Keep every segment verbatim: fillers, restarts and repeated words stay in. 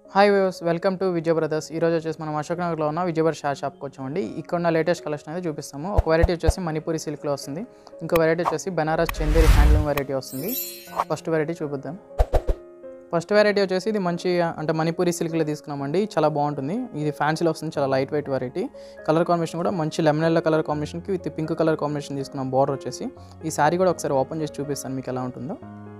Hi viewers, welcome to Vijay Brothers. ఈ రోజు వచ్చేసి మనం అశోక్ నగర్లో ఉన్న విజయ్ బ్రదర్స్ షా షాప్కి వచ్చామండి. ఇక్కడ ఉన్న లేటెస్ట్ కలెక్షన్ అనేది చూపిస్తాము. ఒక వెరైటీ వచ్చేసి మణిపూరి సిల్క్లో వస్తుంది, ఇంకో వెరైటీ వచ్చేసి బనారస్ చందేరి హ్యాండ్లూమ్ వెరైటీ వస్తుంది. ఫస్ట్ వెరైటీ చూపిద్దాం. ఫస్ట్ వెరైటీ వచ్చేసి ఇది మంచి అంటే మణిపూరి సిల్క్లో తీసుకున్నామండి. చాలా బాగుంటుంది. ఇది ఫ్యాన్సీలో వస్తుంది, చాలా light weight variety. Colour combination కూడా మంచి లెమన్ ఎల్లో కలర్ కాంబినేషన్కి విత్ పింక్ కలర్ కాంబినేషన్ తీసుకున్నాం. బార్డర్ వచ్చేసి ఈ శారీ కూడా ఒకసారి ఓపెన్ చేసి చూపిస్తాను మీకు ఎలా ఉంటుందో.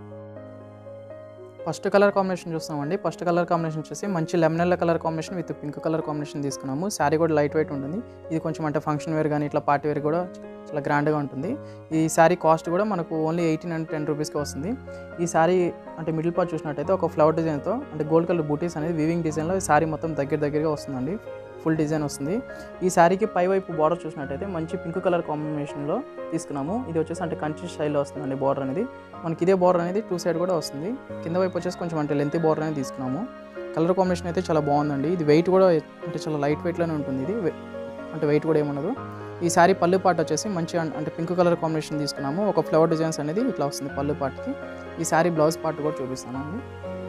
ఫస్ట్ కలర్ కాంబినేషన్ చూస్తామండి. ఫస్ట్ కలర్ కాంబినేషన్ వచ్చేసి మంచి lemon yellow colour combination with pink colour combination తీసుకున్నాము. శారీ కూడా లైట్ వెయిట్ ఉంటుంది. ఇది కొంచెం అంటే ఫంక్షన్ వేర్ కానీ ఇట్లా పార్టీ వేర్ కూడా చాలా గ్రాండ్గా ఉంటుంది. ఈ శారీ కాస్ట్ కూడా మనకు ఓన్లీ ఎయిటీన్ అండ్ టెన్ రూపీస్కి వస్తుంది. ఈ శారీ అంటే మిడిల్ పార్ట్ చూసినట్టయితే ఒక ఫ్లవర్ డిజైన్తో అంటే గోల్డ్ కలర్ బూటీస్ అనేది వీవింగ్ డిజైన్లో ఈ శారీ మొత్తం దగ్గర దగ్గరగా వస్తుందండి. ఫుల్ డిజైన్ వస్తుంది. ఈ శారీకి పై వైపు బార్డర్ చూసినట్టయితే మంచి పింక్ కలర్ కాంబినేషన్లో తీసుకున్నాము. ఇది వచ్చేసి అంటే కంచి స్టైల్లో వస్తుందండి. బార్డర్ అనేది మనకి ఇదే బార్డర్ అనేది టూ సైడ్ కూడా వస్తుంది. కింద వైపు వచ్చేసి కొంచెం అంటే లెంత్ బార్డర్ అనేది తీసుకున్నాము. కలర్ కాంబినేషన్ అయితే చాలా బాగుందండి. ఇది వెయిట్ కూడా అంటే చాలా లైట్ వెయిట్లోనే ఉంటుంది. ఇది అంటే వెయిట్ కూడా ఏముండదు. ఈ శారీ పళ్ళు పార్ట్ వచ్చేసి మంచి అంటే పింక్ కలర్ కాంబినేషన్ తీసుకున్నాము. ఒక ఫ్లవర్ డిజైన్స్ అనేది ఇట్లా వస్తుంది పళ్ళు పార్ట్కి. ఈ శారీ బ్లౌజ్ పార్ట్ కూడా చూపిస్తానండి.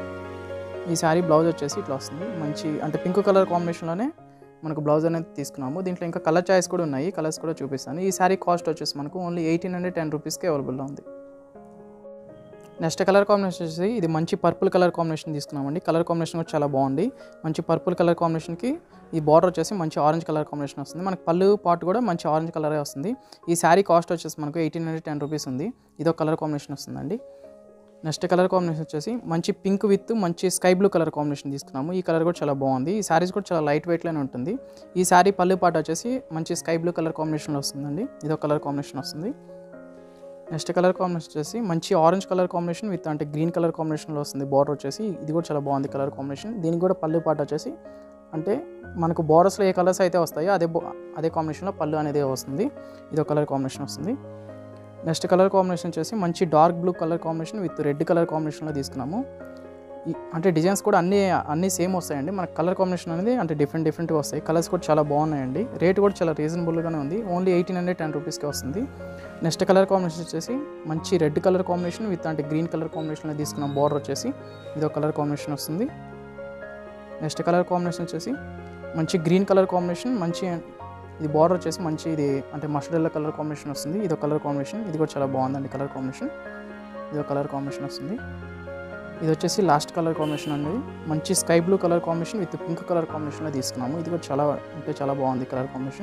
ఈ శారీ బ్లౌజ్ వచ్చేసి ఇట్లా వస్తుంది. మంచి అంటే పింక్ కలర్ కాంబినేషన్లోనే మనకు బ్లౌజ్ అనేది తీసుకున్నాము. దీంట్లో ఇంకా కలర్ చాయిస్ కూడా ఉన్నాయి, కలర్స్ కూడా చూపిస్తాను. ఈ శారీ కాస్ట్ వచ్చేసి మనకు ఓన్లీ ఎయిటీన్ హండ్రెడ్ టెన్ రూపీస్కి అవైలబుల్లో ఉంది. నెక్స్ట్ కలర్ కాంబినేషన్ వచ్చేసి ఇది మంచి పర్పుల్ కలర్ కాంబినేషన్ తీసుకున్నామండి. కలర్ కాంబినేషన్ కూడా చాలా బాగుంది. మంచి పర్పుల్ కలర్ కాంబినేషన్కి ఈ బార్డర్ వచ్చేసి మంచి ఆరెంజ్ కలర్ కాంబినేషన్ వస్తుంది. మనకు పళ్ళు పార్ట్ కూడా మంచి ఆరెంజ్ కలరే వస్తుంది. ఈ శారీ కాస్ట్ వచ్చేసి మనకు ఎయిటీన్ హండ్రెడ్ టెన్ రూపీస్ ఉంది. ఇదొక కలర్ కాంబినేషన్ వస్తుందండి. నెక్స్ట్ కలర్ కాంబినేషన్ వచ్చేసి మంచి పింక్ విత్ మంచి స్కై బ్లూ కలర్ కాంబినేషన్ తీసుకున్నాము. ఈ కలర్ కూడా చాలా బాగుంది. ఈ శారీస్ కూడా చాలా లైట్ వెయిట్లోనే ఉంటుంది. ఈ శారీ పళ్ళు పార్ట్ వచ్చేసి మంచి స్కై బ్లూ కలర్ కాంబినేషన్లో వస్తుందండి. ఇదొక కలర్ కాంబినేషన్ వస్తుంది. నెక్స్ట్ కలర్ కాంబినేషన్ వచ్చేసి మంచి ఆరెంజ్ కలర్ కాంబినేషన్ విత్ అంటే గ్రీన్ కలర్ కాంబినేషన్లో వస్తుంది. బార్డర్ వచ్చేసి ఇది కూడా చాలా బాగుంది కలర్ కాంబినేషన్. దీనికి కూడా పళ్ళు పార్ట్ వచ్చేసి అంటే మనకు బార్డర్స్లో ఏ కలర్స్ అయితే వస్తాయో అదే అదే కాంబినేషన్లో పళ్ళు అనేది వస్తుంది. ఇదొక కలర్ కాంబినేషన్ వస్తుంది. నెక్స్ట్ కలర్ కాంబినేషన్ వచ్చేసి మంచి dark blue colour combination with red colour కాంబినేషన్లో తీసుకున్నాము. అంటే డిజైన్స్ కూడా అన్నీ అన్నీ సేమ్ వస్తాయండి. మనకు కలర్ కాంబినేషన్ అనేది అంటే డిఫరెంట్ డిఫరెంట్గా వస్తాయి. కలర్స్ కూడా చాలా బాగున్నాయండి. రేట్ కూడా చాలా రీజనబుల్గానే ఉంది. ఓన్లీ ఎయిటీన్ హండ్రెడ్ టెన్ రూపీస్కి వస్తుంది. నెక్స్ట్ కలర్ కాంబినేషన్ వచ్చేసి మంచి రెడ్ కలర్ కాంబినేషన్ విత్ అంటే గ్రీన్ కలర్ కాంబినేషన్లో తీసుకున్నాం. బార్డర్ వచ్చేసి ఇదొక కలర్ కాంబినేషన్ వస్తుంది. నెక్స్ట్ కలర్ కాంబినేషన్ వచ్చేసి మంచి గ్రీన్ కలర్ కాంబినేషన్ మంచి ఇది బార్డర్ వచ్చేసి మంచి ఇది అంటే మస్టర్డ్ ఎల్లో కలర్ కాంబినేషన్ వస్తుంది. ఇది ఒక కలర్ కాంబినేషన్. ఇది కూడా చాలా బాగుందండి కలర్ కాంబినేషన్. ఇది ఒక కలర్ కాంబినేషన్ వస్తుంది. ఇది వచ్చేసి లాస్ట్ కలర్ కాంబినేషన్ అనేది మంచి sky blue colour combination with pink colour కాంబినేషన్లో తీసుకున్నాము. ఇది కూడా చాలా అంటే చాలా బాగుంది కలర్ కాంబినేషన్.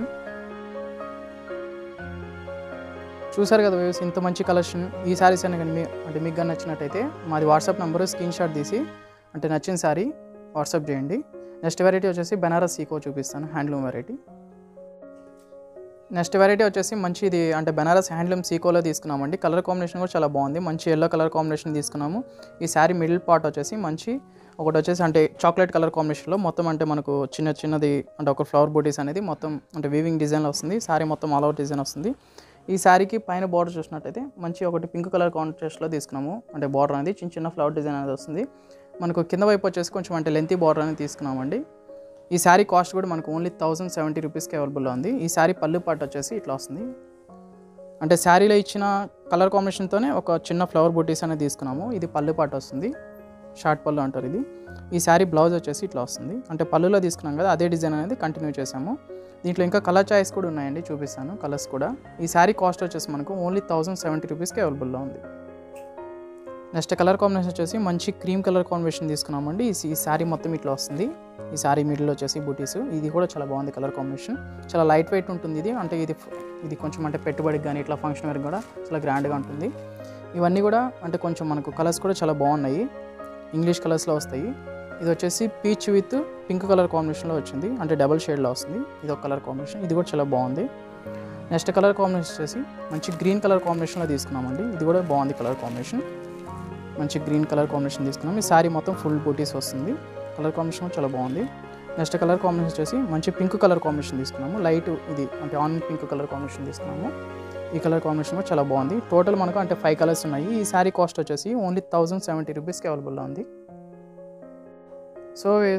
చూసారు కదా వ్యూస్, ఇంత మంచి కలెక్షన్. ఈ శారీస్ అని కానీ అంటే మీకు కానీ నచ్చినట్టయితే మాది వాట్సాప్ నెంబర్ స్క్రీన్ షాట్ తీసి అంటే నచ్చిన శారీ వాట్సాప్ చేయండి. నెక్స్ట్ వెరైటీ వచ్చేసి బనారస్ సీకో చూపిస్తాను, హ్యాండ్లూమ్ వెరైటీ. నెక్స్ట్ వెరైటీ వచ్చేసి మంచి ఇది అంటే బనారస్ హ్యాండ్లూమ్ సీకోలో తీసుకున్నామండి. కలర్ కాంబినేషన్ కూడా చాలా బాగుంది. మంచి ఎల్లో కలర్ కాంబినేషన్ తీసుకున్నాము. ఈ శారీ మిడిల్ పార్ట్ వచ్చేసి మంచి ఒకటి వచ్చేసి అంటే చాక్లెట్ కలర్ కాంబినేషన్లో మొత్తం అంటే మనకు చిన్న చిన్నది అంటే ఒక ఫ్లవర్ బూటీస్ అనేది మొత్తం అంటే వీవింగ్ డిజైన్లో వస్తుంది. శారీ మొత్తం ఆల్ ఓవర్ డిజైన్ వస్తుంది. ఈ శారీకి పైన బార్డర్ చూసినట్టయితే మంచి ఒకటి పింక్ కలర్ కాంట్రాస్ట్లో తీసుకున్నాము. అంటే బార్డర్ అనేది చిన్న చిన్న ఫ్లవర్ డిజైన్ అనేది వస్తుంది. మనకు కింద వైపు వచ్చేసి కొంచెం అంటే లెంతీ బార్డర్ అనేది తీసుకున్నామండి. ఈ శారీ కాస్ట్ కూడా మనకు ఓన్లీ థౌసండ్ సెవెంటీ రూపీస్కి అవైలబుల్లో ఉంది. ఈ శారీ పళ్ళు పార్ట్ వచ్చేసి ఇట్లా వస్తుంది. అంటే శారీలో ఇచ్చిన కలర్ కాంబినేషన్తోనే ఒక చిన్న ఫ్లవర్ బూటీస్ అనేది తీసుకున్నాము. ఇది పళ్ళు పార్ట్ వస్తుంది, షార్ట్ పళ్ళు అంటారు ఇది. ఈ శారీ బ్లౌజ్ వచ్చేసి ఇట్లా వస్తుంది. అంటే పళ్ళులో తీసుకున్నాం కదా అదే డిజైన్ అనేది కంటిన్యూ చేసాము. దీంట్లో ఇంకా కలర్ చాయిస్ కూడా ఉన్నాయండి, చూపిస్తాను కలర్స్ కూడా. ఈ శారీ కాస్ట్ వచ్చేసి మనకు ఓన్లీ థౌసండ్ సెవెంటీ రూపీస్కి అవైలబుల్లో ఉంది. నెక్స్ట్ కలర్ కాంబినేషన్ వచ్చేసి మంచి క్రీమ్ కలర్ కాంబినేషన్ తీసుకున్నామండి. ఈ శారీ మొత్తం ఇట్లా వస్తుంది. ఈ శారీ మిడిల్ వచ్చేసి బూటీస్. ఇది కూడా చాలా బాగుంది కలర్ కాంబినేషన్. చాలా లైట్ వెయిట్ ఉంటుంది ఇది. అంటే ఇది ఇది కొంచెం అంటే పెట్టుబడికి కానీ ఇట్లా ఫంక్షన్ వేర్కి కూడా చాలా గ్రాండ్గా ఉంటుంది. ఇవన్నీ కూడా అంటే కొంచెం మనకు కలర్స్ కూడా చాలా బాగున్నాయి. ఇంగ్లీష్ కలర్స్లో వస్తాయి. ఇది వచ్చేసి పీచ్ విత్ పింక్ కలర్ కాంబినేషన్లో వచ్చింది. అంటే డబల్ షేడ్లో వస్తుంది. ఇది ఒక కలర్ కాంబినేషన్. ఇది కూడా చాలా బాగుంది. నెక్స్ట్ కలర్ కాంబినేషన్ వచ్చేసి మంచి గ్రీన్ కలర్ కాంబినేషన్లో తీసుకున్నామండి. ఇది కూడా బాగుంది కలర్ కాంబినేషన్. మంచి గ్రీన్ కలర్ కాంబినేషన్ తీసుకున్నాం. ఈ శారీ మొత్తం ఫుల్ బూటీస్ వస్తుంది. కలర్ కాంబినేషన్ చాలా బాగుంది. నెక్స్ట్ కలర్ కాంబినేషన్ వచ్చేసి మంచి పింక్ కలర్ కాంబినేషన్ తీసుకున్నాము. లైట్ ఇది అంటే ఆన్ పింక్ కలర్ కాంబినేషన్ తీసుకున్నాము. ఈ కలర్ కాంబినేషన్ కూడా చాలా బాగుంది. టోటల్ మనకు అంటే ఫైవ్ కలర్స్ ఉన్నాయి. ఈ శారీ కాస్ట్ వచ్చేసి ఓన్లీ థౌసండ్ సెవెంటీ రూపీస్కి అవైలబుల్లో ఉంది. సో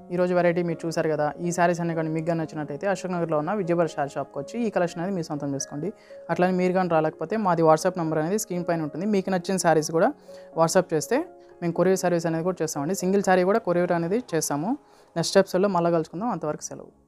ఈరోజు వెరైటీ మీరు చూసారు కదా. ఈ శారీస్ అన్ని కానీ మీకు కానీ నచ్చినట్టయితే అశోక్ నగర్లో ఉన్న విజయ్ బ్రదర్స్ శారీ షాప్కి వచ్చి ఈ కలెక్షన్ అనేది మీ సొంతం చేసుకోండి. అట్లనే మీరు కానీ రాలేకపోతే మాది వాట్సాప్ నెంబర్ అనేది స్క్రీన్ పైన ఉంటుంది. మీకు నచ్చిన శారీస్ కూడా వాట్సాప్ చేస్తే మేము కొరియర్ సర్వీస్ అనేది కూడా చేస్తామండి. సింగిల్ శారీ కూడా కొరియర్ అనేది చేస్తాము. నెక్స్ట్ ఎపిసోడ్లో మళ్ళీ కలుసుకుందాం. అంతవరకు సెలవు.